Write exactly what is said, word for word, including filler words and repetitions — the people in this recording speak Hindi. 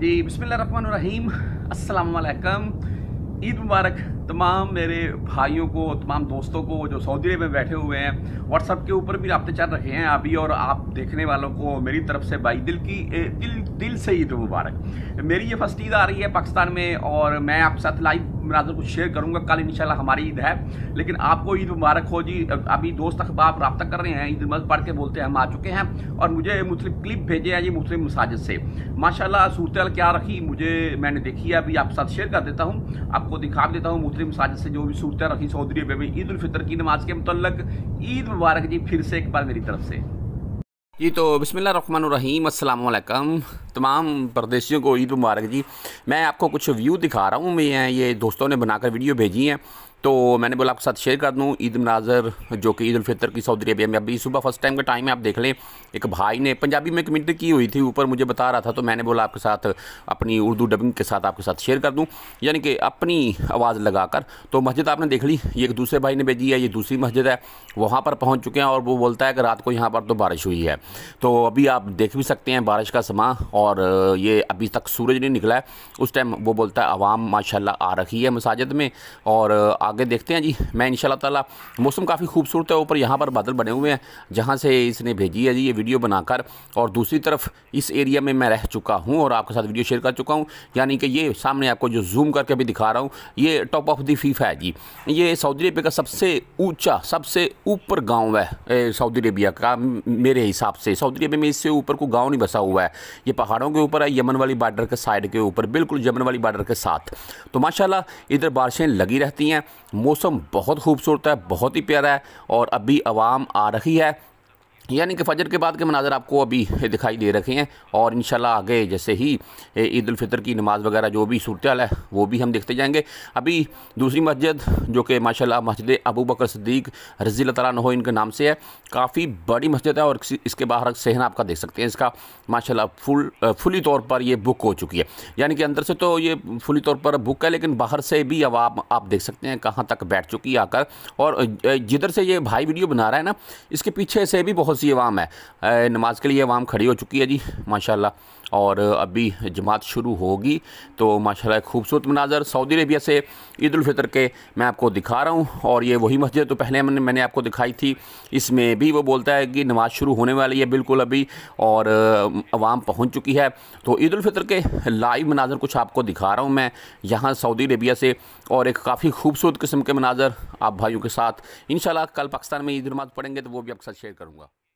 जी बिस्मिल्लाहिर्रहमानिर्रहीम, अस्सलाम वालेकुम। ईद मुबारक तमाम मेरे भाइयों को, तमाम दोस्तों को जो सऊदी अरब में बैठे हुए हैं। व्हाट्सएप के ऊपर भी राब्ते चल रहे हैं अभी, और आप देखने वालों को मेरी तरफ से भाई दिल की दिल दिल से ईद मुबारक। मेरी ये फर्स्ट ईद आ रही है पाकिस्तान में, और मैं आपके साथ लाइव मनाज़र कुछ शेयर करूंगा। कल इंशाल्लाह हमारी ईद है, लेकिन आपको ईद मुबारक हो जी। अभी दोस्त अखबार रब्ता कर रहे हैं, ईद नमाज़ पढ़ के बोलते हैं हम आ चुके हैं, और मुझे मुख्तलिफ क्लिप भेजे हैं जी मुख्तलिफ मसाजिद से। माशाल्लाह सूरत क्या रखी मुझे मैंने देखी है, अभी आपके साथ शेयर कर देता हूँ, आपको दिखा देता हूँ मुख्तलिफ मसाजिद से जो भी सूरत रखी सऊदी अरब में ईद उल फितर की नमाज के मुतल्लक। ईद मुबारक जी फिर से एक बार मेरी तरफ से जी। तो बिस्मिल्लाहिर्रहमानिर्रहीम, अस्सलाम वालेकुम तमाम परदेशियों को ईद मुबारक जी। मैं आपको कुछ व्यू दिखा रहा हूँ, मैं ये दोस्तों ने बनाकर वीडियो भेजी हैं, तो मैंने बोला आपके साथ शेयर कर दूँ। ईद मनाज़र जो कि ईद उल फितर की सऊदी अरबिया में अभी सुबह फर्स्ट टाइम का टाइम है, आप देख लें। एक भाई ने पंजाबी में कमेंट की हुई थी, ऊपर मुझे बता रहा था, तो मैंने बोला आपके साथ अपनी उर्दू डबिंग के साथ आपके साथ शेयर कर दूँ, यानी कि अपनी आवाज़ लगाकर। तो मस्जिद आपने देख ली, ये एक दूसरे भाई ने भेजी है, ये दूसरी मस्जिद है, वहाँ पर पहुँच चुके हैं। और वो बोलता है कि रात को यहाँ पर तो बारिश हुई है, तो अभी आप देख भी सकते हैं बारिश का समा, और ये अभी तक सूरज नहीं निकला है। उस टाइम वो बोलता है आवाम माशाल्लाह आ रही है मसाजिद में। और आगे देखते हैं जी, मैं इंशाल्लाह ताला, मौसम काफ़ी खूबसूरत है, ऊपर यहाँ पर बादल बने हुए हैं जहाँ से इसने भेजी है जी ये वीडियो बनाकर। और दूसरी तरफ इस एरिया में मैं रह चुका हूँ और आपके साथ वीडियो शेयर कर चुका हूँ, यानी कि ये सामने आपको जो जूम करके भी दिखा रहा हूँ, ये टॉप ऑफ दी फीफा है जी। ये सऊदी अरबिया का सबसे ऊंचा, सबसे ऊपर गाँव है सऊदी अरबिया का, मेरे हिसाब से। सऊदी अरबिया में इससे ऊपर कोई गाँव नहीं बसा हुआ है, ये पहाड़ों के ऊपर है, यमन वाली बॉर्डर के साइड के ऊपर, बिल्कुल यमन वाली बॉर्डर के साथ। तो माशाल्लाह इधर बारिशें लगी रहती हैं, मौसम बहुत खूबसूरत है, बहुत ही प्यारा है, और अभी आवाम आ रही है, यानी कि फजर के बाद के मनाज़र आपको अभी दिखाई दे रखे हैं। और इंशाल्लाह आगे जैसे ही ईद उल फितर की नमाज़ वगैरह जो भी सूरत हाल है वो भी हम देखते जाएंगे। अभी दूसरी मस्जिद जो कि माशाल्लाह मस्जिद अबू बकर सिद्दीक़ रज़ी अल्लाह तआला अन्हु इनके नाम से है, काफ़ी बड़ी मस्जिद है, और इसके बाहर सहन आपका देख सकते हैं, इसका माशाल्लाह फुल फुली तौर पर ये बुक हो चुकी है। यानी कि अंदर से तो ये फुली तौर पर बुक है, लेकिन बाहर से भी आवाम आप देख सकते हैं कहाँ तक बैठ चुकी है आकर। और जिधर से ये भाई वीडियो बना रहा है ना, इसके पीछे से भी बहुत सी अवाम है, नमाज के लिए अवाम खड़ी हो चुकी है जी माशाल्लाह। और अभी जमात शुरू होगी, तो माशाल्लाह खूबसूरत मनाज़र सऊदी अरबिया से ईद उल फितर के मैं आपको दिखा रहा हूँ। और ये वही मस्जिद तो पहले मैंने मैंने आपको दिखाई थी, इसमें भी वो बोलता है कि नमाज शुरू होने वाली है बिल्कुल अभी, और अवाम पहुँच चुकी है। तो ईद उल फितर के लाइव मनाज़र कुछ आपको दिखा रहा हूँ मैं यहाँ सऊदी अरबिया से, और एक काफ़ी खूबसूरत किस्म के मनाज़र आप भाइयों के साथ इंशाल्लाह कल पाकिस्तान में ईद नमाज़ पढ़ेंगे तो वो भी आपके साथ शेयर करूँगा।